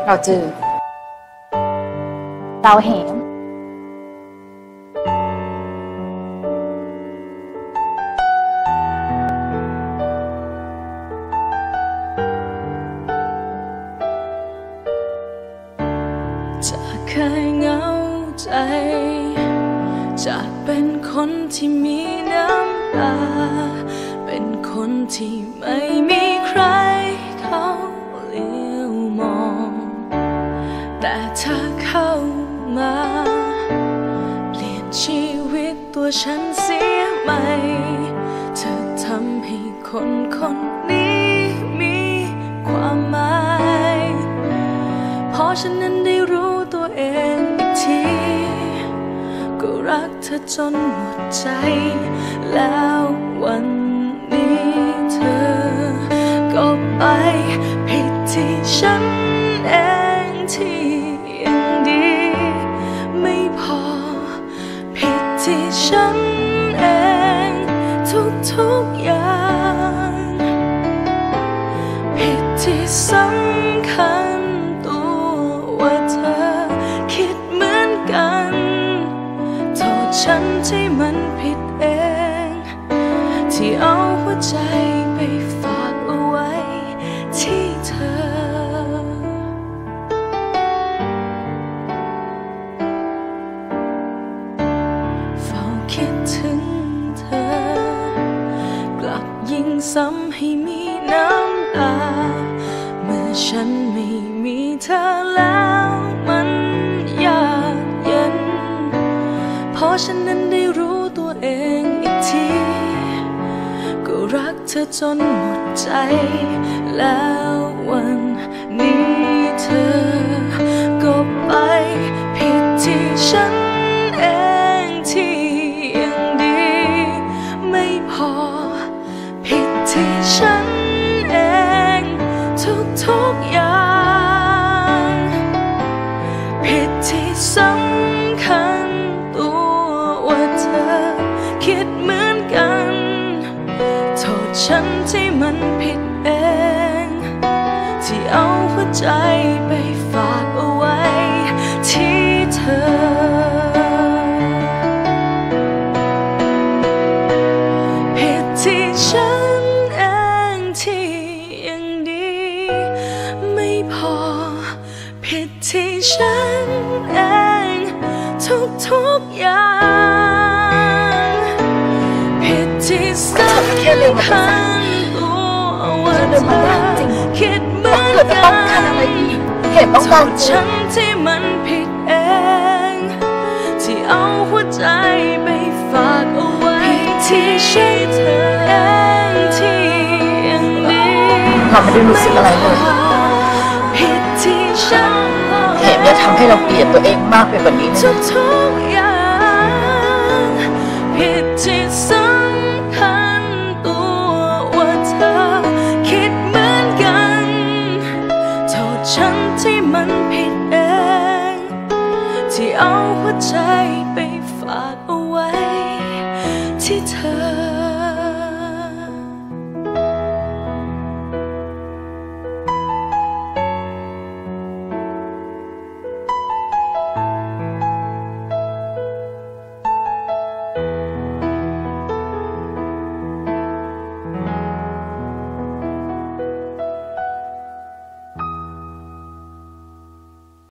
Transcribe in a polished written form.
เราจือเราเห็นจะเคยเหงาใจจะเป็นคนที่มีน้ำตาเป็นคนที่ไม่มีใครเขาเลี้ยวมองแต่เธอเข้ามาเปลี่ยนชีวิตตัวฉันเสียไหมเธอทำให้คนคนนี้มีความหมายพอฉันนั้นได้รู้ตัวเองอีกทีก็รักเธอจนหมดใจแล้ววันนี้เธอก็ไปผิดที่ฉันเองที่ยังดีไม่พอผิดที่ฉันเองทุกอย่างผิดที่สำคัญตัวว่าเธอคิดเหมือนกันโทษฉันที่มันผิดเองที่เอาหัวใจไปฝากเอาไว้ที่เธอเฝ้าคิดถึงเธอกลับยิ่งซ้ำให้มีน้ำตาเมื่อฉันไม่มีเธอแล้วมันยากเย็นพอฉันนั้นได้รู้ตัวเองอีกทีก็รักเธอจนหมดใจแล้ววันนี้เธอก็ไปผิดที่ฉันเองที่ยังดีไม่พอผิดที่ฉันเองทุกอย่างผิดที่สำคัญตัวว่าเธอคิดเหมือนกันโทษฉันที่มันผิดเองที่เอาหัวใจไปฝากเอาไว้ที่เธอผิดที่ฉันเองที่ยังดีไม่พอผิดที่ฉันเองทุกอย่างผิดที่สำคัญตัวว่าเธอคิดเหมือนกันโทษฉันที่มันผิดเองที่เอาหัวใจไปฝากเอาไว้ที่ใช่เธอเองที่ยังดีเราไม่ได้รู้สึกอะไรเลยผิดที่ฉันเหตุจะทำให้เราเกลียดตัวเองมากไปกว่านี้ทุกอย่างผิดที่สำคัญตัวว่าเธอคิดเหมือนกันโทษฉันที่มันผิดเองที่เอาหัวใจไปฝาก